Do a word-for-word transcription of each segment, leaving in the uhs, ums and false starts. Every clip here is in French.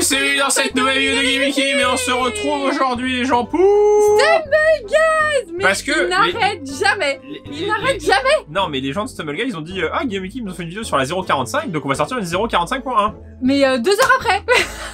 c'est dans cette nouvelle vidéo de Gimmicky, mais on se retrouve aujourd'hui les gens pour... Stumble Guys. Mais Parce que il n'arrête jamais. les- Il les- n'arrête les- jamais. Non mais les gens de Stumble Guys ils ont dit euh, ah Gimmicky ils nous ont fait une vidéo sur la zéro quarante-cinq donc on va sortir une zéro quarante-cinq point un. Mais euh, deux heures après.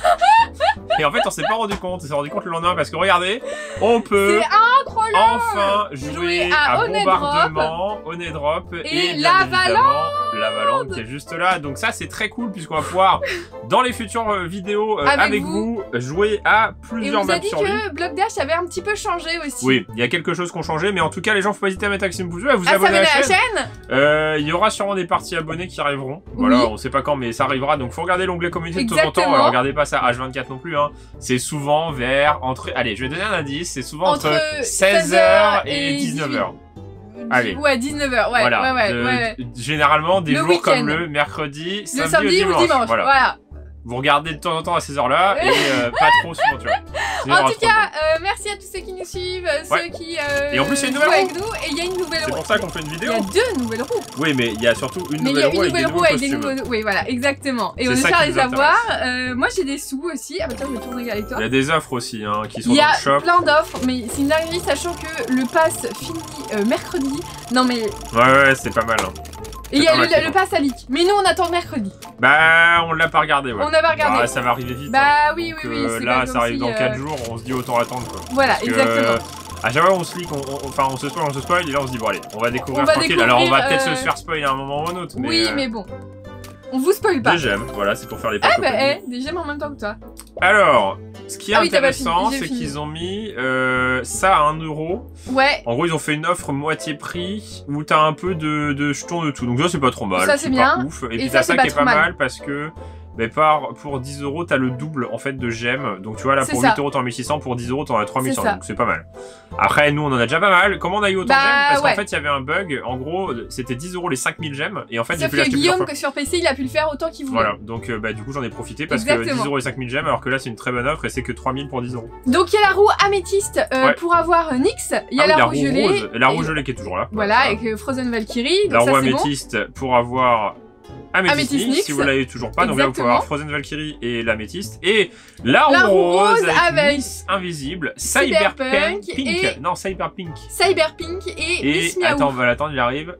Et en fait on s'est pas rendu compte, on s'est rendu compte le lendemain parce que regardez, on peut C'est incroyable. enfin jouer, Jouer à, à Honey bombardement, Honey Drop Et et, bien Lavaland. évidemment Lavaland qui est juste là. Donc ça c'est très cool puisqu'on va pouvoir dans les futures euh, vidéos euh, Avec avec, vous. vous. jouer à Et plusieurs on vous a maps dit sur lui. que Block Dash avait un petit peu changé aussi. Oui, il y a quelque chose qui ont changé, mais en tout cas, les gens, faut pas hésiter à mettre Maxime pouce bleu, à vous Ah, abonner à la chaîne. chaîne. Euh, Il y aura sûrement des parties abonnés qui arriveront. Voilà, Oui. on sait pas quand, mais ça arrivera. Donc, faut regarder l'onglet communauté de temps en temps. Exactement. Alors, regardez pas ça H vingt-quatre non plus. Hein. C'est souvent vers entre. Allez, je vais donner un indice. C'est souvent entre, Entre seize heures et dix-neuf heures. Allez. Ouais, dix-neuf heures. Ouais, voilà. ouais, ouais, De- ouais, ouais. Généralement, des Le jours week-end. comme le mercredi, Le samedi, samedi ou dimanche. dimanche. Voilà. Voilà. Vous regardez de temps en temps à ces heures-là et euh, pas trop souvent, tu vois. Sinon, il En y tout aura trop cas, euh, merci à tous ceux qui nous suivent, euh, Ouais. ceux qui euh, Et en plus, il y a une jouent nouvelle avec nous, et il y a une nouvelle C'est roue. pour ça qu'on fait une Il vidéo. y a deux nouvelles roues. Oui, mais il y a surtout une Mais il y nouvelle a roue une avec des nouvelle nouveaux roue avec des costumes. nouveaux... Oui, voilà, exactement. Et C'est on ça espère qui les nous avoir. Euh, moi, j'ai des sous aussi. Ah bah tiens, je vais tourner avec toi. Il y a des offres aussi hein, qui sont Il y dans a le shop. plein d'offres, mais c'est une dinguerie, sachant que le pass finit euh, mercredi. Non, mais... Ouais, ouais, c'est pas mal. Hein. Et il y a pas mal, le, c'est le bon. pass à leak. Mais nous, on attend mercredi. Bah, on l'a pas regardé, ouais. On n'a pas regardé. Bah, ça va arriver vite. hein. Bah oui, oui, Donc, oui. euh, c'est là, pas ça comme arrive si, dans euh, quatre jours, on se dit autant attendre quoi. Voilà, Parce que, exactement. euh, à chaque fois, on se lit, qu'on- on- enfin, on se spoil, on se spoil, et là, on se dit, bon, allez, on va découvrir On va tranquille. découvrir, Alors, on va peut-être euh, se faire spoiler à un moment ou un autre. Mais, Oui, euh, mais bon. On vous spoil pas. Des gemmes, voilà, c'est pour faire les Ah packs bah, opening. eh, des gemmes en même temps que toi. Alors, ce qui est Ah oui, t'as pas intéressant, fini, j'ai c'est fini. qu'ils ont mis euh, ça à un euro. Ouais. En gros, ils ont fait une offre moitié prix où t'as un peu de, de jetons de tout. Donc ça, c'est pas trop mal. Ça, c'est pas bien. ouf. Et, Et puis ça, t'as c'est ça pas qui est trop pas mal. mal parce que mais par, pour dix euros, t'as le double en fait de gemmes. Donc tu vois, là C'est pour ça. huit euros, t'en as mille six cents. Pour dix euros, t'en as trois mille cent. C'est ça. Donc c'est pas mal. Après, nous, on en a déjà pas mal. Comment on a eu autant Bah, de gemmes? Parce ouais. qu'en fait, il y avait un bug. En gros, c'était dix euros les cinq mille gemmes. Et en fait, j'ai Sauf pu que l'acheter plusieurs Guillaume, fois. que sur P C, il a pu le faire autant qu'il voulait. Voilà, donc euh, bah, du coup j'en ai profité parce que Exactement. dix euros et cinq mille gemmes alors que là c'est une très bonne offre et c'est que trois mille pour dix euros. Donc il y a la roue améthyste euh, Ouais. pour avoir Nyx. Il y a Ah oui, la, la roue roue gelée. rose, la roue et- gelée qui est toujours là. Voilà, Voilà. avec euh, Frozen Valkyrie. La Donc roue ça, c'est bon. améthyste pour avoir Améthyste Améthyste Nyx, Nyx. si vous l'avez toujours pas. Donc là vous pouvez Exactement. avoir Frozen Valkyrie et l'améthyste. Et la roue, La roue rose, rose avec, avec Miss Invisible, Cyberpunk Cyberpunk, Pink. et- Non, Cyberpink. Cyberpink et, Et Miss Miaou. attends, on va l'attendre, il arrive.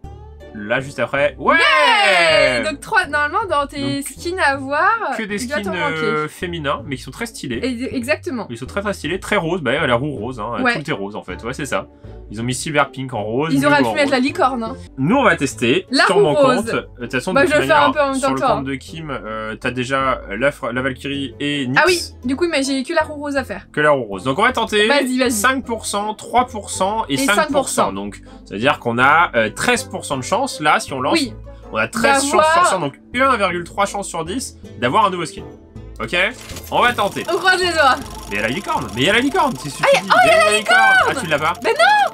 Là juste après. Ouais, Ouais. Donc trois, normalement dans tes Donc, skins à avoir, que des il doit skins t'en manquer. euh, féminins, mais qui sont très stylés. Et- Exactement. Ils sont très très stylés, très roses, bah la roue rose, hein, Ouais. tout est rose en fait, ouais c'est ça. Ils ont mis Cyberpink en rose. Ils auraient Miaou pu en mettre rose. la licorne. Hein. Nous on va tester La sur roue mon rose. compte. De toute façon, Bah, de je toute vais le faire manière, un peu en même temps sur que le toi, compte de Kim, euh, t'as déjà la, la Valkyrie et Nyx Ah oui, du coup, mais j'ai que la roue rose à faire. que la roue rose. Donc on va tenter Vas-y, vas-y. cinq pour cent, trois pour cent et, Et cinq pour cent. cinq pour cent. Donc ça veut dire qu'on a euh, treize pour cent de chance là si on lance. Oui. On a treize chances D'avoir- sur cent, donc un virgule trois chances sur dix d'avoir un nouveau skin. Ok, on va tenter. On croise les doigts. Mais il y a la licorne, mais il y a la licorne, c'est suffit. Ah, oh, il y a la licorne. Ah, tu l'as pas? Mais non.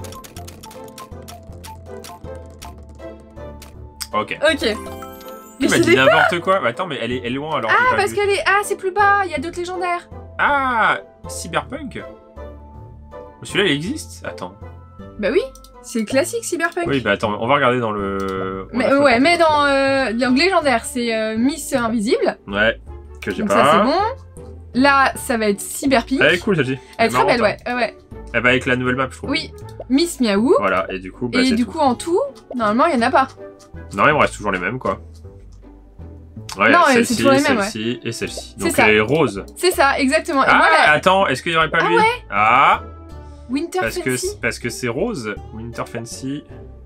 Ok. Ok. Tu Mais m'as je dit l'ai- n'importe quoi. Bah, attends, mais elle est, elle est loin alors. j'ai Ah, pas parce vu. qu'elle est... Ah, c'est plus bas, il y a d'autres légendaires. Ah, Cyberpunk. Celui-là, il existe. Attends. Bah oui, c'est classique Cyberpunk. Oui, bah attends, on va regarder dans le. on Mais l'a fait ouais, pas. mais dans euh, donc légendaire, c'est euh, Miss Invisible. Ouais. Que j'ai Donc pas. ça c'est bon. Là, ça va être Cyberpink. Elle est cool celle-ci. Elle est très marrante, belle, ouais. hein. ouais, ouais. Elle va avec la nouvelle map, je trouve. Oui, Miss Miaou. Voilà, et du coup, bah, Et c'est du tout. coup, en tout, normalement, il y en a pas. Non, il me reste toujours les mêmes, quoi. Ouais, Non, ouais, c'est celle-ci, toujours les mêmes, celle-ci et celle-ci. C'est Donc ça. elle est rose. C'est ça, exactement. Et Ah, moi, la attends, est-ce qu'il y aurait pas Ah lui Ah, Winter parce que Fancy. parce que c'est rose. Winter Fancy.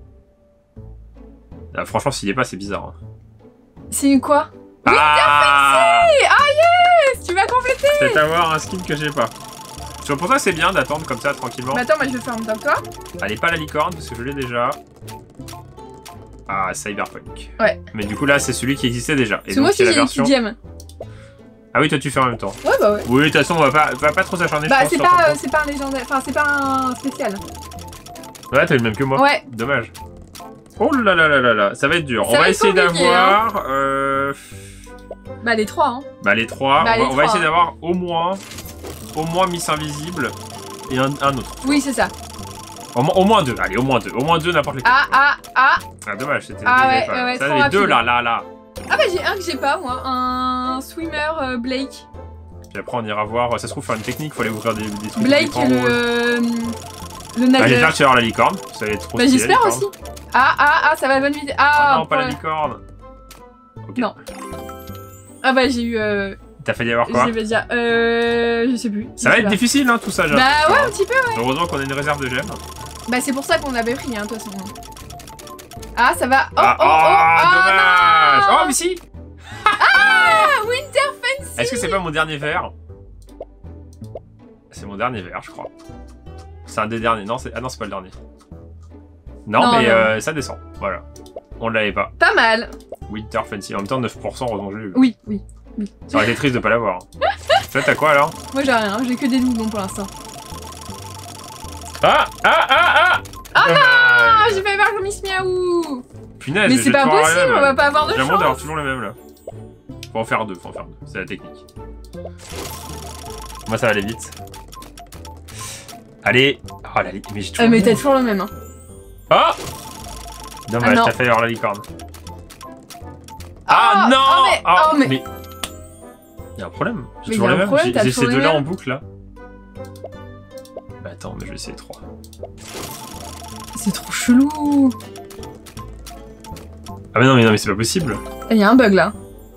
Ah, franchement, s'il y est pas, c'est bizarre. hein. C'est une quoi? Ah, Yes, tu vas compléter. c'est avoir un skin que j'ai pas. Tu vois, pour ça, c'est bien d'attendre comme ça tranquillement. Bah attends, moi je vais faire en même temps que toi. Allez, pas la licorne parce que je l'ai déjà. Ah, Cyberpunk. Ouais. Mais du coup, là, c'est celui qui existait déjà. Et Parce que moi donc, c'est aussi la j'ai une version. petite gemme. Ah oui, toi, tu fais en même temps. Ouais, bah ouais. Oui, de toute façon, on va pas, va pas trop s'acharner. je Bah pense, c'est sur ton pas, euh, compte. c'est pas un légendaire, enfin c'est pas un spécial. Ouais, t'as le même que moi. Ouais. Dommage. Oh là là là là là, ça va être dur. Ça on va va être essayer compliqué, d'avoir. Euh... Bah les trois, hein. Bah, les trois. Bah, on va, les on va trois, essayer hein. d'avoir au moins. Au moins Miss Invisible et un, un autre. Oui, c'est ça. Au, moins- au moins deux. Allez, au moins deux. Au moins deux, n'importe lequel. Ah, ah, ah. Ah, dommage, c'était. Ah j'avais ouais, pas. ouais, ouais, Ça, trop les deux rapide. là, là, là. Ah bah j'ai un que j'ai pas, moi. Un swimmer euh, Blake. Puis après, on ira voir. Ça se trouve, faire une technique, faut aller ouvrir des, des trucs. Blake, des le. Euh, le nageur. Bah, j'espère que tu vas avoir la licorne. Ça va être trop Bah, stylé, j'espère aussi. Ah, ah, ah, ça va à bonne vitesse. Ah, Ah non, pas la pour- licorne. Ok. Non. Ah, bah, j'ai eu. Euh... T'as failli avoir quoi? Je vais dire. Euh. Je sais plus. Ça Je va sais être pas. difficile, hein, tout ça, j'ai Bah, l'impression, ouais, hein. un petit peu, ouais. Heureusement qu'on a une réserve de gemmes. Bah, c'est pour ça qu'on l'avait pris, hein, de toute façon. Ah, ça va. Oh, ah, oh, oh, oh, oh, dommage. non. Oh, mais si. Ah, Winter Est-ce que c'est pas mon dernier verre? C'est mon dernier verre, je crois. C'est un des derniers. Non, c'est... Ah non, c'est pas le dernier. Non, Non, mais non. euh, ça descend. Voilà. On ne l'avait pas. Pas mal. Winter Fancy. En même temps, neuf pour cent, heureusement que je l'ai eu. Oui, oui. oui. Ça aurait été triste de pas l'avoir. Toi, t'as quoi alors? Moi, j'ai rien. J'ai que des doublons pour l'instant. Ah Ah Ah Ah Ah Dommage. Ah, j'ai failli voir comme Miss Miaou. Punaise, Mais j'ai c'est pas toujours la possible, même. on va pas avoir de J'ai l'impression d'avoir chance. toujours les mêmes là. Faut en faire deux, faut en faire deux. C'est la technique. Moi, ça va aller vite. Allez. Oh la li- Mais j'ai toujours. Ah, mais le t'as même. toujours le même, hein. Oh Dommage, Ah, non. t'as failli avoir la licorne. Ah, non oh, mais, Ah, oh, mais... mais... Il y a un problème. J'ai Mais toujours y a les un mêmes. problème, J'ai t'as j'ai ces toujours les deux-là en mêmes. boucle là. Bah attends, mais je vais essayer trois. C'est trop chelou. Ah mais non, mais non, mais c'est pas possible. Il y a un bug là.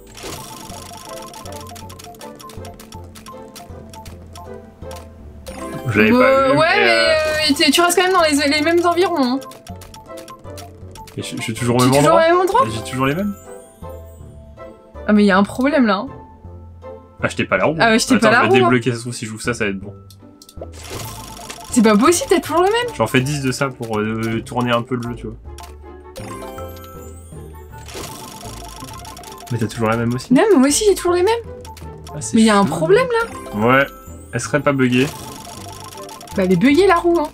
Je l'avais Euh, pas vu. ouais, mais, euh, mais euh, tu- tu restes quand même dans les, les mêmes environs. Hein. mais je, je suis toujours au Tu es même toujours au endroit. même endroit. J'ai toujours les mêmes. Ah, mais il y a un problème là. Hein. Achetez pas la roue. Ah, achetez Attends, pas la je roue, vais hein. débloquer, ça se trouve, si je joue ça, ça va être bon. C'est pas possible, t'as toujours le même. J'en fais dix de ça pour euh, tourner un peu le jeu, tu vois. Mais t'as toujours la même aussi. Non, mais moi aussi j'ai toujours les mêmes. Ah, c'est Mais il y a un chelou. problème là. Ouais. Elle serait pas buggée. Bah, elle est buggée la roue. Hein.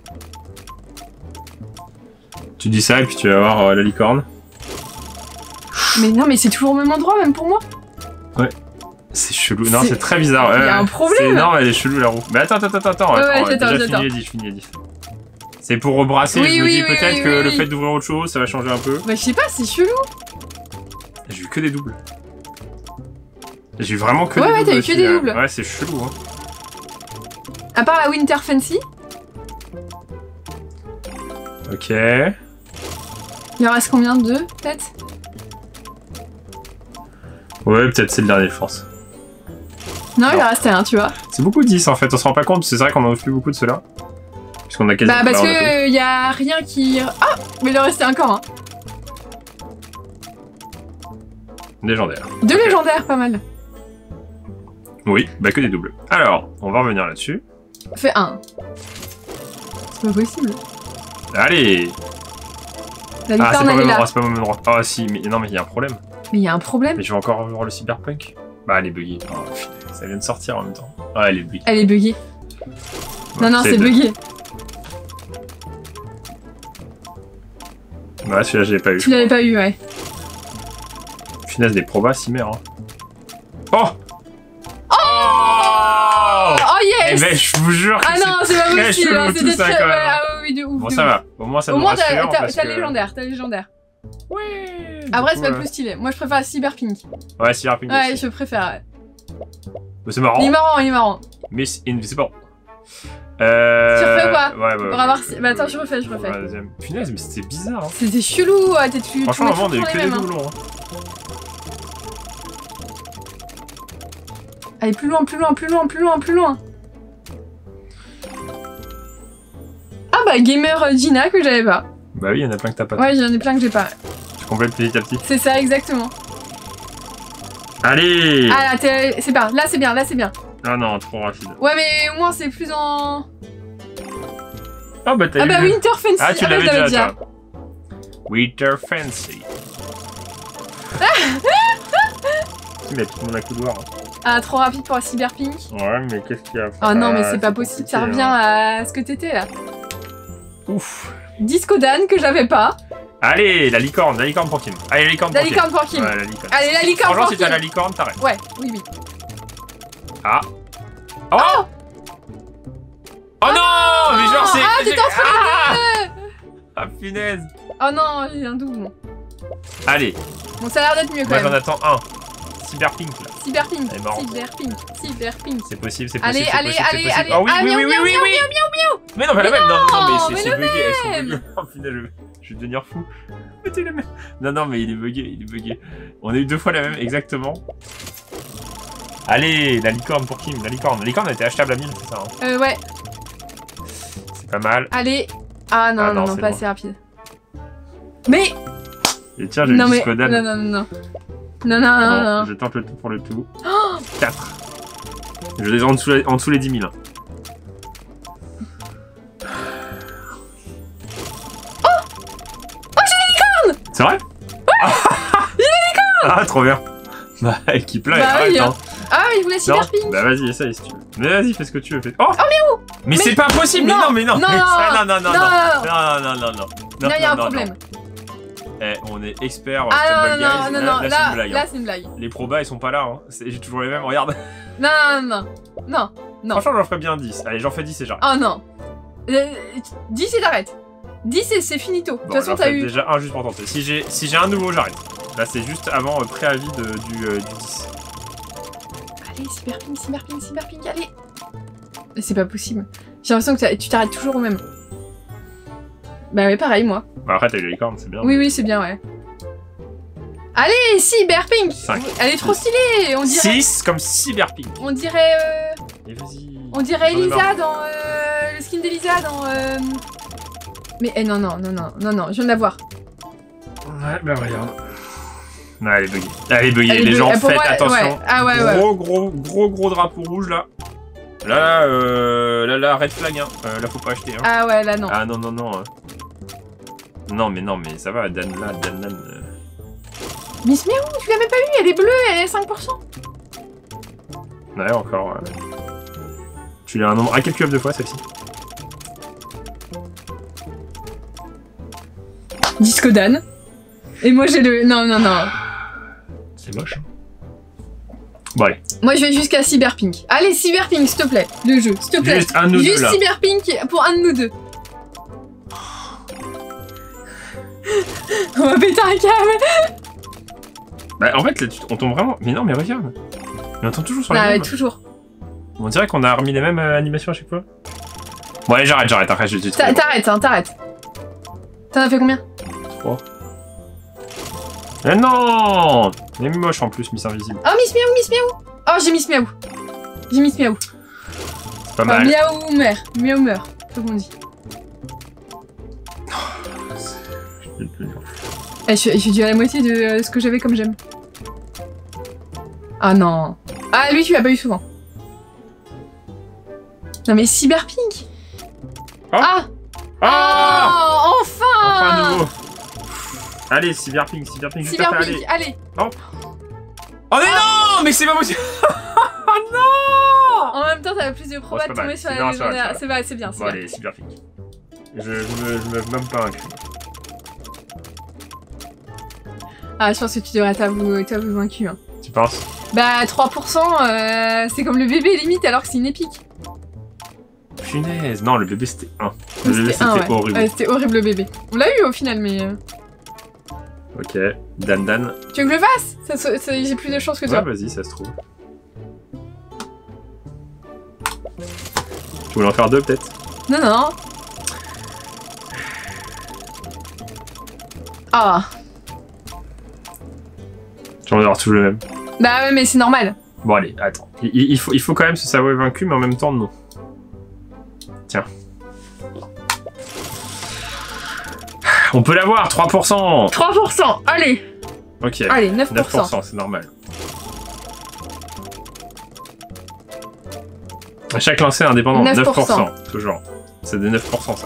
Tu dis ça et puis tu vas voir euh, la licorne. Mais non, mais c'est toujours au même endroit, même pour moi. C'est chelou. Non, C'est- c'est très bizarre. Il y a Ouais, un problème. c'est- Non, elle est chelou la roue. Mais attends, attends, attends, attends. Ouais, attends, ouais, j'attends, déjà j'attends. fini les diff, fini les diff. C'est pour rebrasser. Oui, je me oui, dis oui, peut-être oui, que oui, le oui. fait d'ouvrir autre chose, ça va changer un peu. Bah, je sais pas, c'est chelou. J'ai eu que des doubles. J'ai eu vraiment que Ouais, des ouais, doubles. t'as eu que aussi, des là. doubles. Ouais, c'est chelou. Hein. À part la Winter Fancy, Ok. il en reste combien? Deux, peut-être? Ouais, peut-être c'est le dernier, je pense. Non, il Non. en restait un, tu vois. C'est beaucoup dix en fait, on se rend pas compte, c'est vrai qu'on en ouvre plus beaucoup de ceux-là. Puisqu'on a quasi. Bah, parce on a tout. que y a rien qui. Ah! Mais il en restait encore un. Légendaire. Deux Ok. légendaires, pas mal. Oui, bah que des doubles. Alors, on va revenir là-dessus. Fais un. C'est pas possible. Allez. La Ah, c'est pas licorne, au elle est même là. endroit, c'est pas au même endroit. Ah si, mais non, mais il y a un problème. Mais il y a un problème. Mais je vais encore voir le cyberpunk. Bah, elle est buggée. Oh, putain, ça vient de sortir en même temps. Ah, elle est buggée. Elle est buggée. Ouais, non, non, c'est de- buggé. Ouais, celui-là, je l'ai pas eu. Tu l'avais pas eu, ouais. Finesse des probas, Cimer. Hein. Oh Oh Oh, Eh yes! ben, je vous jure que Ah non, c'est pas très possible. chelou hein, tout C'était ça, très. quand même. Ouais, ah oui, de ouf. Bon, de ça ouf. va. Au moins, ça Au nous moins, t'as rassure. t'as- parce t'as que- légendaire, t'as légendaire. Ouais. Après, du c'est coup, pas euh, plus stylé. Moi, je préfère Cyberpink. Ouais, cyberpunk Ouais, aussi. je préfère. Mais c'est marrant. Il est marrant, il est marrant. Miss Invisible. Euh... Tu refais ou pas Ouais, ouais. On va voir si- bah, attends, je refais, je refais. Ouais, deuxième. Punaise, mais c'était bizarre. Hein. C'était chelou, ouais, t'es tu. Franchement, tu avant, on a eu mets que toujours des les mêmes, hein. doublons. Hein. Allez, plus loin, plus loin, plus loin, plus loin, plus loin. Ah bah, Gamer euh, Gina que j'avais pas. Bah oui, il y en a plein que t'as pas. Ouais, j'en ai plein que j'ai pas. Tu complètes petit à petit. C'est ça, exactement. Allez Ah là, t'es- c'est bien, là c'est bien, là c'est bien. Ah non, trop rapide. Ouais, mais au moins c'est plus en. Ah bah t'as Ah eu bah, le- Winter Fancy. Ah, tu bah, l'avais je l'avais déjà, toi. Winter Fancy. Mais tout le monde a couloir. Ah, trop rapide pour la Cyberpink. Ouais, mais qu'est-ce qu'il y a? Oh non, mais Ah, c'est pas possible, ça compliqué, revient hein. à ce que t'étais là. Ouf. Disco Dan que j'avais pas. Allez, la licorne, la licorne pour Kim. Allez, la licorne La pour Kim. licorne pour Kim. Ouais, la licorne. Allez, la licorne Franchement, pour si t'as Kim. la licorne, t'arrêtes. Ouais, oui, oui. Ah. Oh Oh, non, mais genre c'est... Ah, t'étais en train Ah, ah punaise. Oh non, j'ai un double. Allez, Bon, ça a l'air d'être mieux quand moi j'en même. attends un. Cyberpink là. Cyberpink, Elle est marrante. Cyberpink, Cyberpink. C'est possible, c'est Allez, possible. allez, c'est possible, allez, c'est possible. allez. Ah oui, Ah, oui, oui, miaou, oui, oui, miaou, oui. miaou, miaou. Mais non, pas la Mais même. Non, non, non, mais c'est mais c'est le bugué. Elles sont même. buguées. Oh putain, je, je vais devenir fou. Mettez la même. Non, non, mais il est bugué, il est bugué. On a eu deux fois la même, exactement. Allez, la licorne pour Kim, la licorne. La licorne a été achetable à mille, c'est ça. Hein. Euh, ouais. C'est pas mal. Allez. Ah non, Ah, non, non, non, c'est pas bon. assez rapide. Mais. Et tiens, j'ai Non, le mais. disco d'âne. Non, non, non, non. Non, non, non, non. Je tente le tout pour le tout. Oh quatre. Je les ai en dessous, en dessous les dix mille. Hein. C'est vrai? Ouais. J'ai la licorne. Ah, trop bien. Bah, équipe là, Bah arrête, oui, hein. Ah, il voulait Non. Cyberpink. Bah vas-y, essaye si tu veux. Mais vas-y, fais ce que tu veux. Fais... Oh, Oh, mais où? Mais, c'est pas possible. Non. Mais non, mais non. Non, mais non, ça, non, non, non, non, non, non, non, non, non, non. Non, il y a un problème. Eh, on est expert en Ah Stumble non, Guys. non, non, là, non, là, c'est une là, blague. là, Hein. c'est une blague. Les probas, ils sont pas là. Hein. J'ai toujours les mêmes, regarde. Non, non, non, non, non. Franchement, j'en ferais bien dix. Allez, j'en fais dix et j'arrête. Oh non. Euh, dix et t'arrêtes. dix et c'est finito. De toute Bon, façon, j'en t'as fais eu. déjà un juste pour tenter. Si j'ai si j'ai un nouveau, j'arrête. Là, c'est juste avant euh, préavis de, du, euh, du dix. Allez, Cyberpink, Cyberpink, Cyberpink, allez. Mais c'est pas possible. J'ai l'impression que tu t'arrêtes toujours au même. Bah ouais, pareil, moi. Bah, après, t'as eu les licornes, c'est bien. Oui, oui, c'est bien, ouais. Allez, Cyberpink. Cinq. Elle est trop stylée. On dirait. six comme Cyberpink. On dirait. Euh... Et vas-y. On dirait J'en ai Elisa marre. dans. Euh... Le skin d'Elisa dans. Euh... Mais eh, non, non, non, non, non, non, je viens de la voir. Ouais, bah regarde. Non, elle est buggée. Elle est buggée. Elle est Les buggée. gens, Ah, pour faites moi, attention. ouais. Ah ouais, ouais. Gros, gros, gros, gros drapeau rouge là. Là, là, euh, là, là, red flag. Hein. Euh, là, faut pas acheter. Hein. Ah ouais, là, non. Ah non, non, non. hein. Non, mais non, mais ça va. Dan là, Dan Dan. euh. Miss Meow, tu l'as même pas eu, elle est bleue, elle est cinq pour cent. Ouais, encore. euh. Tu l'as un nombre incalculable de fois celle-ci. Disco Dan. Et moi j'ai le. Non, non, non. C'est moche. Bon, allez. Moi je vais jusqu'à Cyberpink. Allez, Cyberpink, s'il te plaît. Le jeu, s'il te plaît. Juste un de nous deux Juste là. Cyberpink pour un de nous deux. On va péter un câble. Bah, en fait, là, tu- on tombe vraiment. Mais non, mais regarde. Mais on tombe toujours sur les Ah ouais, mêmes. toujours. On dirait qu'on a remis les mêmes euh, animations à chaque fois. Bon, allez, j'arrête, j'arrête. Après, je vais te T'a- T'arrêtes, hein, t'arrêtes. T'en as fait combien? trois. Mais non! Elle est moche en plus, Miss Invisible. Oh, Miss Miaou, Miss Miaou. Oh, j'ai Miss Miaou. J'ai Miss Miaou. C'est pas Enfin, mal. Miaou mère. Miaou meurt. C'est ce qu'on dit. Eh, je, je dis à la moitié de euh, ce que j'avais comme j'aime. Ah non. Ah, lui, tu l'as pas eu souvent. Non, mais Cyberpink. Ah. Ah, Ah! oh, enfin. Enfin, nouveau. Allez, Cyberpink, Cyberpink, juste après, Cyberpink, allez. allez. Oh, mais non! Mais c'est pas possible! Oh non! En même temps, t'avais plus de proba Bon, de c'est pas tomber mal, sur c'est la bien, ça va, légendaire. ça va. C'est vrai, c'est bien, c'est Bon, bien. allez, Cyberpink. Je, je, me, je me même pas un cul. Ah, je pense que tu devrais t'avouer t'avouer vaincu. Hein. Tu penses? Bah, trois pour cent, euh, c'est comme le bébé limite alors que c'est une épique. Punaise. Non, le bébé c'était un. Le bébé C'était un, c'était ouais. horrible. Ouais, c'était horrible le bébé. On l'a eu au final, mais. euh, Ok. Dan Dan. Tu veux que je le fasse ça, ça- ça- J'ai plus de chance que toi. Ouais, vas-y, ça se trouve. Tu voulais en faire deux peut-être? Non, non. Ah. Tu vas avoir tout le même. Bah ouais, mais c'est normal. Bon, allez, attends. Il, il- il faut, il faut quand même se savoir vaincu, mais en même temps, non. Tiens. On peut l'avoir, trois pour cent. trois pour cent, allez. Ok. Allez, neuf neuf pour pour cent. cent, c'est normal. À chaque lancé indépendant, neuf neuf pour pour cent. cent, toujours. C'est des neuf pour cent, ça.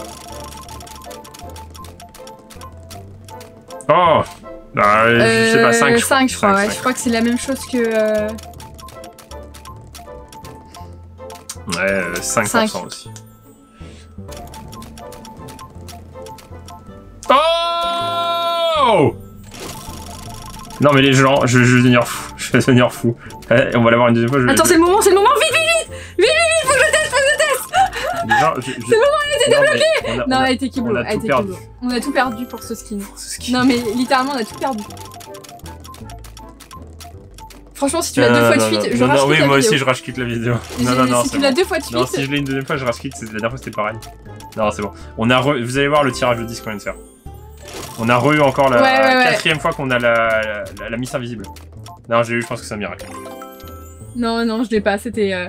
Oh bah, je sais pas, cinq, je crois. cinq, je crois, cinq, ouais. cinq. Je crois que c'est la même chose que... euh, Ouais, euh, cinq pour cent cinq. aussi. Oh! Non mais les gens, je, je vais devenir fou. Je vais devenir fou. Eh, on va l'avoir une deuxième fois. Je vais- Attends, c'est le moment, c'est le moment, vite, vite, vite. Vite, vite, vite, faut que je teste, faut que je teste. Les gens, je, je... C'est le moment, elle était débloquée. On a, Non, on a- elle était on kiblo, a elle tout était perdu. kiblo. On a tout perdu pour ce skin. ce ski. Non mais littéralement, on a tout perdu. Franchement, si tu l'as deux fois de suite, je non, rage non, oui, la moi vidéo. aussi je rage quitte la vidéo. Non, non, non, si c'est tu l'as bon. deux fois de suite. Non, si je l'ai une deuxième fois, je rage quitte. La dernière fois, c'était pareil. Non, c'est bon. On a re... Vous allez voir le tirage de disque qu'on vient de faire. On a re-eu encore la ouais, ouais, quatrième ouais. fois qu'on a la, la, la, la Miss Invisible. Non, j'ai eu, je pense que c'est un miracle. Non, non, je l'ai pas, c'était... Euh...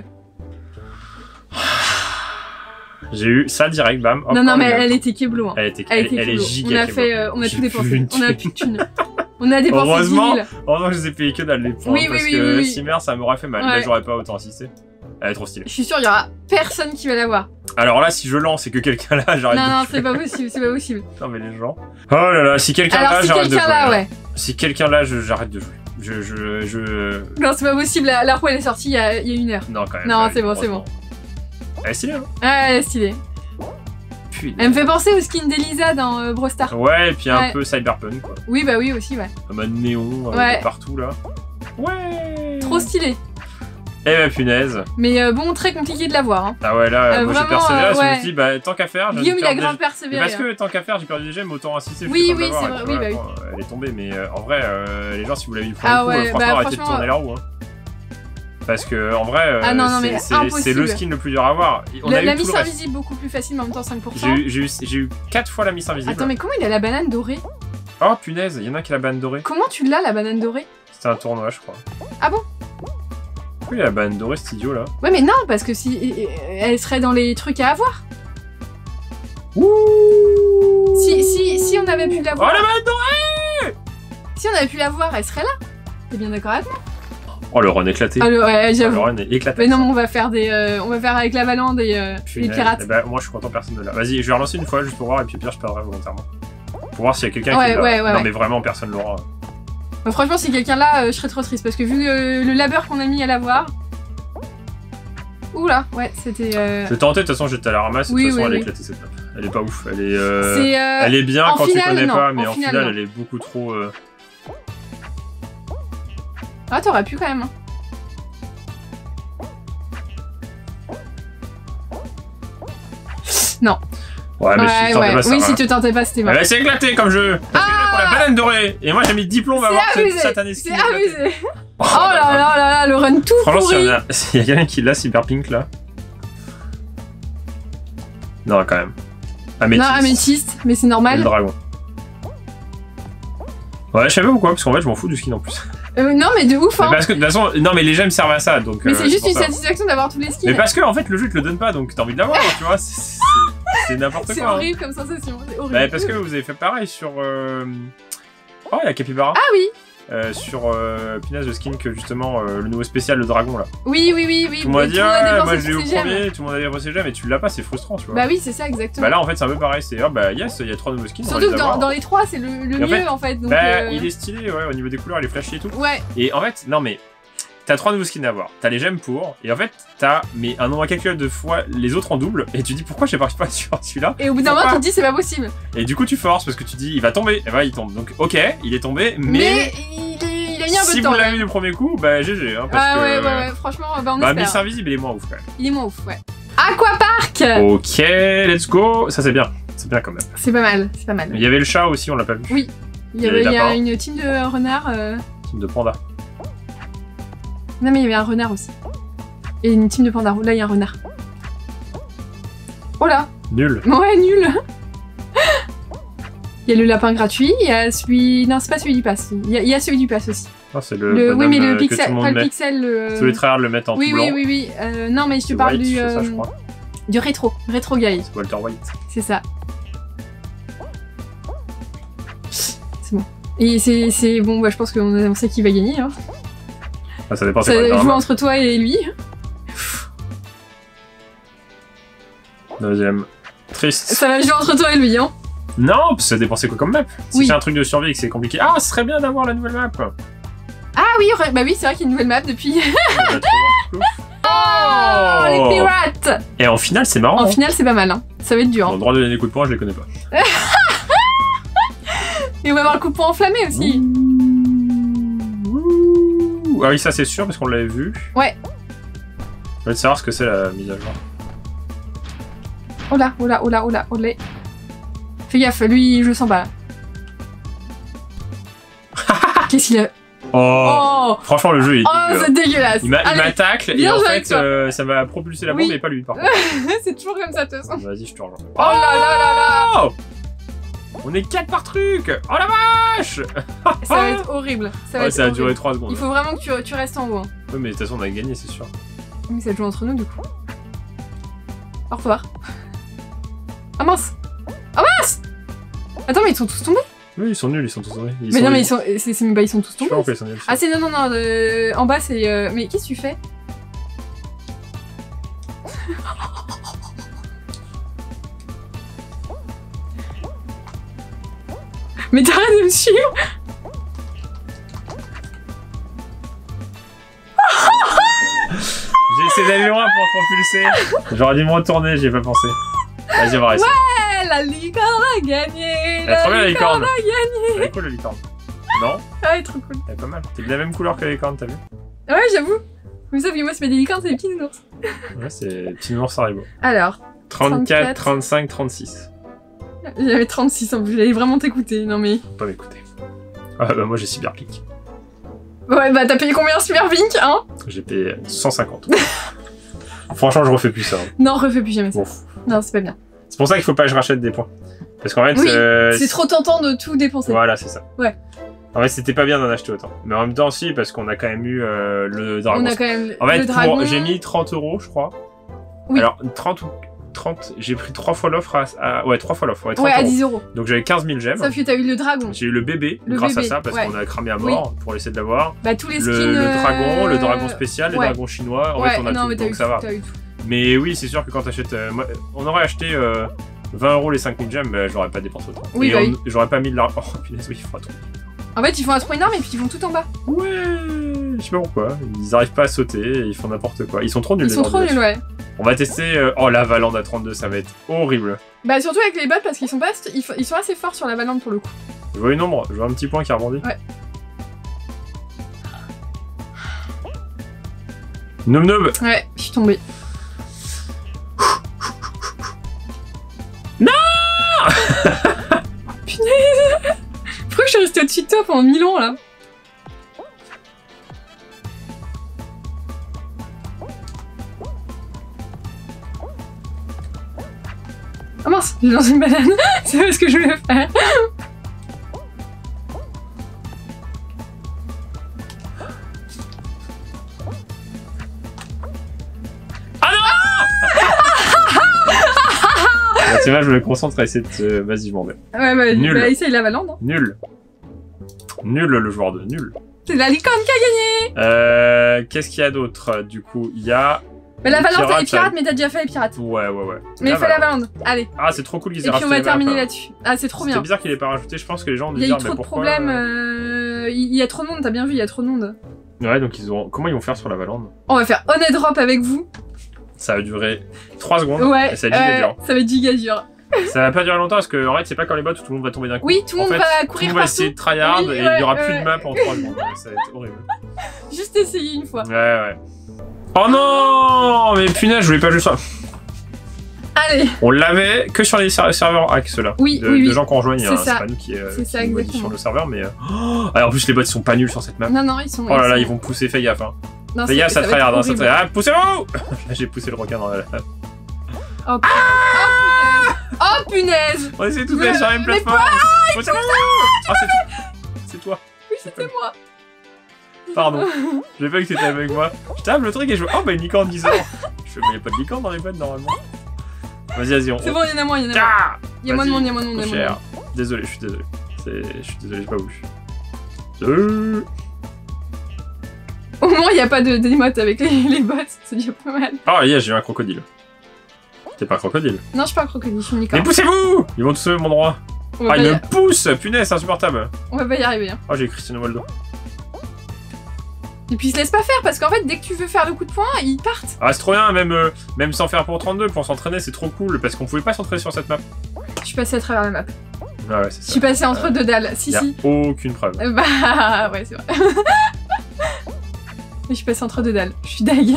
J'ai eu ça direct, bam. Hop, non, non, mais elle, elle était keblo. Hein. Elle était, elle, elle, était elle est giga On a fait, euh, on a tout dépensé. On a plus de thunes. On a dépensé Heureusement, dix mille. heureusement que je les ai payés que dalle les points. Oui, parce oui, que oui, oui. Simmer, ça m'aurait fait mal. Ouais. Là, j'aurais pas autant insisté. Elle est trop stylée. Je suis sûre, il y aura personne qui va l'avoir. Alors là, si je lance et que quelqu'un là, j'arrête Non, de non, jouer. c'est pas possible, c'est pas possible. Non, mais les gens. Oh là là, si quelqu'un là, Alors, si j'arrête de jouer. quelqu'un là, ouais. Si quelqu'un là, je- j'arrête de jouer. Je, je, je... Non, c'est pas possible, la, la roue elle est sortie il y a, il y a une heure. Non, quand même. Non, pas, c'est bon, c'est heureusement. Elle est stylée, hein. Ah, elle est stylée. Putain. Elle me fait penser au skin d'Elisa dans euh, Brawl Stars. Ouais, et puis un Ouais. peu cyberpunk, quoi. Oui, bah oui, aussi, ouais. En mode néon, euh, Ouais. de partout, là. Ouais. Trop stylé. Eh bah, punaise. Mais euh, bon, très compliqué de l'avoir. Hein. Ah ouais, là, Euh, moi j'ai vraiment, persévéré, euh, je me ouais. suis dit, bah, tant qu'à faire, j'ai Guillaume, il a perdu grave des- persévéré. Mais parce hein. que tant qu'à faire, j'ai perdu des gemmes, autant insister. Oui, jusqu'à oui, l'avoir, c'est et vrai, puis oui, voilà, bah quoi. Elle est tombée, mais euh, en vrai, euh, les gens, si vous l'avez vu premier Ah coup, ouais, euh, franchement, bah, arrêtez de franchement, tourner la roue. Hein. Parce que, en vrai, euh, Ah non, non, mais c'est- c'est impossible. c'est le skin le plus dur à avoir. On La, a la eu tout Miss le reste. Invisible beaucoup plus facile, mais en même temps cinq pour J'ai cent. eu, j'ai eu, j'ai eu quatre fois la Miss Invisible. Attends, mais comment il a la banane dorée? Oh punaise, il y en a un qui a la banane dorée. Comment tu l'as, la banane dorée? C'était un tournoi, je crois. Ah bon? Oui, la banane dorée, cet idiot là. Ouais, mais non, parce que si elle serait dans les trucs à avoir. Ouh. Si, si, si on avait pu Oh l'avoir. la banane dorée. Si on avait pu l'avoir, elle serait là. T'es bien d'accord avec moi? Oh le run éclaté. Ah, le- ouais, Oh, j'avoue. le run est éclaté. Mais non, mais on va faire des, euh, on va faire avec la Valande et euh, les Punaise. pirates. Eh ben, moi je suis content, personne ne l'a. Vas-y, je vais relancer une fois juste pour voir et puis au pire je perdrai volontairement. Pour voir s'il y a quelqu'un Ouais, qui l'a. ouais, ouais, non ouais. mais vraiment personne l'aura. Bah, franchement, si quelqu'un là, euh, je serais trop triste parce que vu euh, le labeur qu'on a mis à l'avoir. Oula, ouais, c'était. Euh... Je vais tenter, de toute façon j'étais à la ramasse, de Oui, toute façon oui, elle est oui. éclatée cette map. Elle est pas ouf, elle est. Euh... C'est. euh, Elle est bien en quand finale, tu connais non. pas, mais En en, finale, finale non. elle est beaucoup trop. Euh... Ah, t'aurais pu quand même. Hein. Non. Ouais, mais Ouais, si tu tentais ouais. pas ça. Oui, voilà. si tu tentais pas, c'était mort. Elle s'est éclatée comme jeu. Parce que Ah pour la banane dorée. Et moi j'ai mis dix plombs à C'est voir cette abusé. satanée C'est skin éclatée. abusé. Oh, Oh là là là là, le run tout Franchement, pourri. s'il y, en a... s'il y a quelqu'un qui l'a, Cyberpink là. Non, quand même. Améthyste. Non, améthyste, mais c'est Et le normal. dragon. Ouais, je sais pas pourquoi, parce qu'en fait, je m'en fous du skin en plus. Euh, non, mais de ouf, Mais hein. parce que de toute façon, non, mais les gemmes servent à ça, donc. Mais euh, c'est juste pour une ça. satisfaction d'avoir tous les skins. Mais parce que en fait, le jeu te le donne pas, donc t'as envie de l'avoir, tu vois. c'est- c'est- C'est n'importe C'est quoi. hein. horrible comme sensation. C'est horrible. Bah, parce que vous avez fait pareil sur. Euh... Oh, il y a Capybara. Ah oui. Euh, sur euh, Punaise, le skin que justement, euh, le nouveau spécial, le dragon là. Oui, oui, oui, oui. Tout le monde a mais dit, tout le monde a ah, dépensé moi je l'ai eu toutes au ses gemmes. premier, tout le monde a dépensé ses gemmes, et tu l'as pas, c'est frustrant, tu vois. Bah oui, c'est ça, exactement. Bah là, en fait, c'est un peu pareil, c'est, ah bah yes, il y a trois nouveaux skins. on va Surtout les que dans, avoir. dans les trois, c'est le, le Et en mieux fait, en fait. Donc, Bah, euh, il est stylé, ouais, au niveau des couleurs, il est flashy et tout. Ouais, Et en fait, non mais, t'as trois nouveaux skins à avoir. T'as les gemmes pour, et en fait, t'as mais un nombre incalculable de fois les autres en double, et tu dis pourquoi j'ai pas sur celui-là. et au bout d'un moment, Pourquoi tu te dis c'est pas possible. Et du coup, tu forces parce que tu dis il va tomber, et voilà, il tombe. Donc, ok, il est tombé, mais, Mais, il, il a mis un peu si de temps. vous là. l'avez eu du premier coup, bah G G. Hein, parce Ah que, ouais, ouais, ouais, franchement, bah on Bah, espère. Miss Invisible, il est moins ouf quand même. Il est moins ouf, ouais. Aquapark. Ok, let's go. Ça, c'est bien. C'est bien quand même. C'est pas mal, c'est pas mal. Il y avait le chat aussi, on l'a pas vu. Oui. Il y Il y avait avait il y a lapin. une team de renards. euh, Team de panda. Non, mais il y avait un renard aussi. Et une team de pandas. Là, il y a un renard. Oh là. Nul. Ouais, nul. Il y a le lapin gratuit, il y a celui... Non, c'est pas celui du pass. Il y a, il y a celui du pass aussi. Ah, c'est le. Le... Oui, bonhomme, mais euh, le que tout pixel, le monde pas le met. pixel. Le... Tous les trailers le mettent en Oui, tout oui, blanc. oui, oui. Euh, non, mais je te C'est parle White, du, c'est ça, euh, je crois. du rétro. Rétro guy. C'est Walter White. C'est ça. C'est bon. Et c'est c'est- bon, bah, je pense qu'on on sait qui va gagner. Hein. Ah, ça dépend, Ça c'est quoi le joue drama. entre toi et lui. Deuxième. Triste. Ça va jouer entre toi et lui, hein. Non, parce que ça dépend c'est quoi comme map. Si Oui. c'est un truc de survie et que c'est compliqué. Ah, ce serait bien d'avoir la nouvelle map. Ah oui, ouais, bah oui, c'est vrai qu'il y a une nouvelle map depuis. On va trop voir. Oh, les pirates. Et en finale, c'est marrant. En hein. finale, c'est pas mal, hein. Ça va être dur. Bon, Hein. le droit de donner des coups de poing, je les connais pas. Et on va avoir le coup de poing enflammé aussi. Ouh. Ah oui, ça c'est sûr parce qu'on l'avait vu. Ouais. Je veux savoir ce que c'est la mise à jour. Oh là, oh là, oh là, oh là, oh là. Fais gaffe, lui, je le sens pas là. Qu'est-ce qu'il a? Oh, Oh, franchement, le jeu il est oh dégueu. c'est dégueulasse. Il m'a- il Allez, m'attaque et bien en joué fait avec toi. euh, ça m'a propulsé la bombe Oui. et pas lui par contre. c'est toujours comme ça de toute façon. Vas-y, je te rejoins. Oh là là là là. Oh, on est quatre par truc. Oh la vache. Ça va être horrible. Ça, va Ouais, être ça a horrible. duré trois secondes. Il faut vraiment que tu, tu restes en haut. Hein. Ouais, mais de toute façon, on a gagné, c'est sûr. Mais ça joue entre nous du coup. Au revoir. Ah mince. Ah mince. Attends, mais ils sont tous tombés. Oui, ils sont nuls, ils sont tous tombés. Ils Mais sont non, mais nuls. ils sont, c'est, c'est- bah, ils sont tous Je sais tombés. pas pourquoi ils sont nuls. Ah c'est non non non. euh, en bas c'est. euh, Mais qu'est-ce que tu fais? Mais t'arrêtes de me suivre. J'ai essayé d'aller loin pour te propulser. J'aurais dû me retourner, j'y ai pas pensé. Vas-y, on va réussir. Ouais, la licorne a gagné. Elle est trop bien la licorne. a gagné. Elle est cool la licorne. Non? Ah, elle est trop cool. Elle est pas mal. T'es de la même couleur que la licorne, t'as vu? Ouais, j'avoue. Mais sauf que moi, c'est pas des licornes, c'est des petits nounours. Ouais, c'est petit nounours Haribo. Alors, trente-quatre, trente-cinq, trente-six. j'avais trente-six en plus, j'allais vraiment t'écouter. Non mais. Faut pas m'écouter. Ah bah moi j'ai Cyberpink. Ouais, bah t'as payé combien Super Pink, hein? J'ai payé cent cinquante. Franchement, je refais plus ça. hein. Non, refais plus jamais ça. Bon. Non, c'est pas bien. C'est pour ça qu'il faut pas que je rachète des points. Parce qu'en fait, Oui, euh, C'est trop tentant de tout dépenser. Voilà, c'est ça. Ouais. En fait, c'était pas bien d'en acheter autant. Mais en même temps, si, parce qu'on a quand même eu euh, le dragon. On a quand même En fait, le pour- dragon. j'ai mis trente euros, je crois. Oui. Alors, trente ou trente, j'ai pris trois fois l'offre à, à- Ouais, trois fois l'offre. Ouais, trente Ouais, à euros. dix euros. Donc j'avais quinze mille gemmes. Sauf que t'as eu le dragon. J'ai eu le bébé Le grâce bébé, à ça, parce ouais. qu'on a cramé à mort pour essayer de l'avoir. Bah tous les skins. Le, le dragon, euh, le dragon spécial, ouais. le dragon chinois. En Ouais, fait, on a non, tout, mais t'as donc eu ça tout, va. t'as eu tout. Mais oui, c'est sûr que quand t'achètes... euh, moi, on aurait acheté euh, vingt euros les cinq mille gemmes, bah, j'aurais pas dépensé autant. Oui, Et bah on- oui. J'aurais pas mis de l'argent. Oh, punaise, oui, il faut trop. En fait, ils font un trou énorme et puis ils vont tout en bas. Ouais, je sais pas pourquoi. Ils arrivent pas à sauter et ils font n'importe quoi. Ils sont trop nuls. Ils les sont trop ordi nuls, là-dessus. ouais. On va tester... euh, Oh, la Valande à trente-deux, ça va être horrible. Bah surtout avec les bots parce qu'ils sont pas, ils, f- ils sont assez forts sur la Valente pour le coup. Je vois une ombre, je vois un petit point qui a rebondi. Ouais. Noum noum. Ouais, je suis tombée. Non. Punaise. Pourquoi je suis restée au-dessus de toi pendant mille ans là? Ah mince, j'ai lancé une banane. C'est pas ce que je voulais faire. Bah, tu vois, je me concentre à essayer de... te- Vas-y, je m'en vais. Ouais, bah, Nul. bah essaye la Valente. Hein. Nul. Nul le joueur de nul. C'est la licorne qui a gagné. Euh, Qu'est-ce qu'il y a d'autre? Du coup, il y a... Bah la Les Valente pirates, et les pirates, ça- mais t'as déjà fait les pirates. Ouais, ouais, ouais. Mais La fais la Valande. Valente. Allez. Ah, c'est trop cool qu'ils aient Et puis on rajouté va les maps, terminer hein. là-dessus. Ah, c'est trop C'était bien. bizarre qu'il ait pas rajouté. Je pense que les gens ont dû Il y a eu dire, trop mais de pourquoi, problèmes. euh, euh, Il y a trop de monde, t'as bien vu, il y a trop de monde. Ouais, donc ils ont... Comment ils vont faire sur la Valande? On va faire Honey Drop avec vous. Ça va durer trois secondes. Ouais. Et ça va être giga euh, dur. ça va être giga dur. Ça va pas durer longtemps parce que en fait c'est pas quand les bots où tout le monde va tomber d'un coup. Oui, tout le En monde fait, va tout courir le monde va partout. essayer de tryhard Oui, et il ouais, y aura ouais. plus de map en trois secondes. Ouais, ça va être horrible. Juste essayer une fois. Ouais ouais. Oh non, mais punaise, je voulais pas jouer ça. Allez. On l'avait que sur les ser- serveurs hack ceux-là. Oui, de, oui, de oui. gens qu'on rejoigne. C'est Hein, ça. c'est pas nous qui, euh, C'est qui ça, modifions exactement. le serveur, mais. euh, Oh ah, en plus les bots ils sont pas nuls sur cette map. Non, non, ils sont. Oh là là, sont- ils vont pousser, fais gaffe. Hein. Non, Fais c'est- gaffe, ça va être tryhard, hein, ça horrible. tryhard. Ah, poussez-vous. Là j'ai poussé le requin dans la. Oh, punaise. Oh punaise. On essaie tous Mais- d'aller sur la même mais plateforme. Poussez-vous. Ah c'est toi. C'est toi. Oui, c'était moi. Pardon, j'ai pas vu que t'étais avec moi. Je tape le truc et je vois, oh bah une licorne qui sort. Je fais, mais y'a pas de licorne dans les bots normalement. Vas-y, vas-y, on. C'est bon, il y en a moins, il y en a moins. Ah Il y a moins de Vas-y, monde, il y a moins de monde, il y a trop moins de cher. monde. Désolé, je suis désolé. C'est- Je suis désolé, j'ai pas voulu. Euh. Au moins, il n'y a pas de d'émotes avec les, les bots, c'est déjà pas mal. Ah, yes, j'ai eu un crocodile. T'es pas un crocodile. Non, je suis pas un crocodile, je suis une Mais licorne. poussez-vous. Ils vont tous au mon droit. On va, Ah, pas ils y... me poussent. Punaise, c'est insupportable. on va pas y arriver. Hein. Oh, j'ai Cristiano Ronaldo. Et puis, ils se laissent pas faire parce qu'en fait, dès que tu veux faire le coup de poing, ils partent. Ah, c'est trop bien, même, euh, même sans faire pour trente-deux, pour s'entraîner, c'est trop cool parce qu'on pouvait pas s'entraîner sur cette map. Je suis passée à travers la map. Ah, ouais, c'est Je ça. suis passée entre Euh, deux dalles. Si, Y a si. aucune preuve. Euh, Bah, ouais, c'est vrai. Mais je suis passée entre deux dalles. Je suis deg.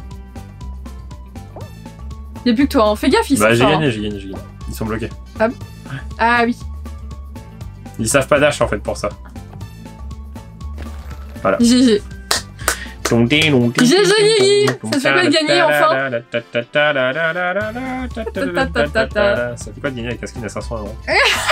Y'a plus que toi, hein. Fais gaffe, ils Bah, sont j'ai forts, gagné, hein. j'ai gagné, j'ai gagné. Ils sont bloqués. Ah oui. Ils savent pas dash en fait pour ça. Voilà. G G. G G Guigui. Ça fait quoi de gagner enfin? Ça fait quoi de gagner avec un skin à cinq cents euros?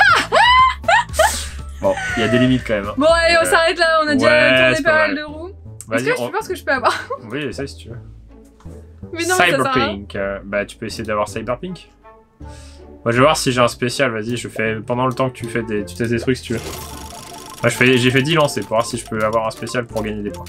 Bon, il y a des limites quand même. Hein. Bon allez, on euh... s'arrête là, on a déjà ouais, tourné pas mal de roues. Est-ce que on... je pense que je peux avoir? Oui, essaye si tu veux. Mais non, Cyberpink. Euh, bah tu peux essayer d'avoir Cyberpink. Moi je vais voir si j'ai un spécial, vas-y, je fais pendant le temps que tu fais des, tu testes des trucs si tu veux. Moi je fais, j'ai fait dix lancers pour voir si je peux avoir un spécial pour gagner des points.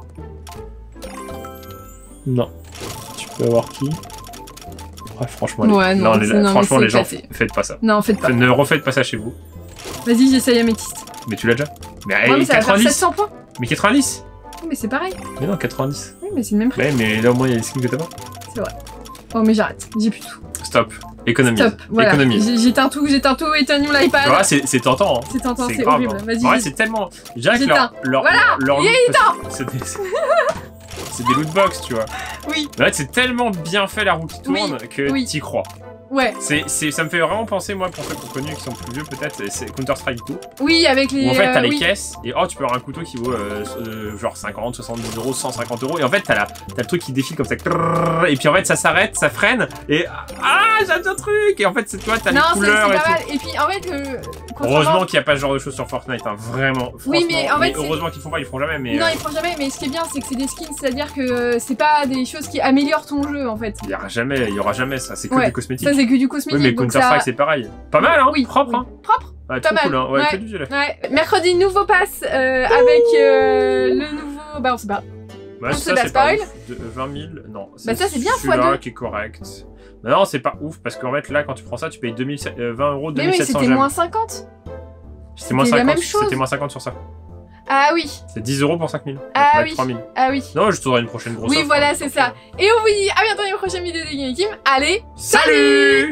Non. Tu peux avoir qui? Ouais, franchement, ouais, les... non, non, les... non, franchement les gens, éclaté. Faites pas ça. Non, faites pas. Ne refaites pas ça chez vous. Vas-y, j'essaye améthyste. Mais tu l'as déjà. Mais, ouais, mais ça quatre-vingt-dix. va faire sept cents points. Mais quatre-vingt-dix. Oui, mais c'est pareil. Mais non, quatre-vingt-dix. Oui, mais c'est le même prix. Ouais, mais là au moins il y a des skins que t'as pas. C'est vrai. Oh, mais j'arrête, j'ai plus tout. Stop. Économise. Stop, voilà. Économise. J'éteins tout, j'éteins tout, éteignons l'iPad. Ouais, c'est tentant. Hein. C'est tentant, c'est grave, horrible. Hein. Vas-y. Ouais, c'est tellement. Je dirais que leur. leur voilà, leur il est éteint. C'est des... des lootbox, tu vois. Oui. Mais en fait, c'est tellement bien fait la roue qui tourne oui. que oui. t'y crois. Ouais. C'est, c'est, ça me fait vraiment penser, moi, pour ceux qui ont connu, qui sont plus vieux peut-être, c'est Counter-Strike deux. Oui, avec les. Où en fait, t'as euh, les oui. caisses, et oh, tu peux avoir un couteau qui vaut euh, euh, genre cinquante, soixante-dix euros, cent cinquante euros, et en fait, t'as la, t'as le truc qui défile comme ça, et puis en fait, ça s'arrête, ça freine, et ah, j'ai un truc, et en fait, c'est toi, t'as les couleurs et pas tout. Mal. Et puis en fait, euh, contrairement... heureusement qu'il n'y a pas ce genre de choses sur Fortnite, hein, vraiment. Oui, mais en fait, mais heureusement qu'ils font pas, ils font jamais. Mais non, euh... ils font jamais. Mais ce qui est bien, c'est que c'est des skins, c'est-à-dire que c'est pas des choses qui améliorent ton jeu, en fait. Il y aura jamais, il y aura jamais ça. C'est que ouais, du cosmétique. Ça, c'est que du cosmétique. Oui, mais Counter-Strike, ça... c'est pareil. Pas mal, hein. Oui. Propre, oui. hein. Propre. Ouais, pas trop mal. cool, hein. Ouais, ouais. que du violet. Ouais. Mercredi, nouveau pass euh, avec euh, le nouveau. Bah, on sait pas. Bah, on ça, c'est pas ouf. De vingt mille, non. Bah, ça, c'est bien, fois celui-là deux. qui est correct. Mais non, c'est pas ouf parce qu'en fait, là, quand tu prends ça, tu payes deux mille, euh, vingt euros, deux mille sept cents. Mais oui, c'était moins cinquante. C'était moins cinquante. C'était moins cinquante sur ça. Ah oui. C'est dix euros pour cinq mille. Ah oui. trois mille. Ah oui. Non, je t'aurai une prochaine grosse Oui, offre, voilà, hein, c'est ça. Et on vous dit à bientôt dans une prochaine vidéo de Game Team. Allez, salut, salut.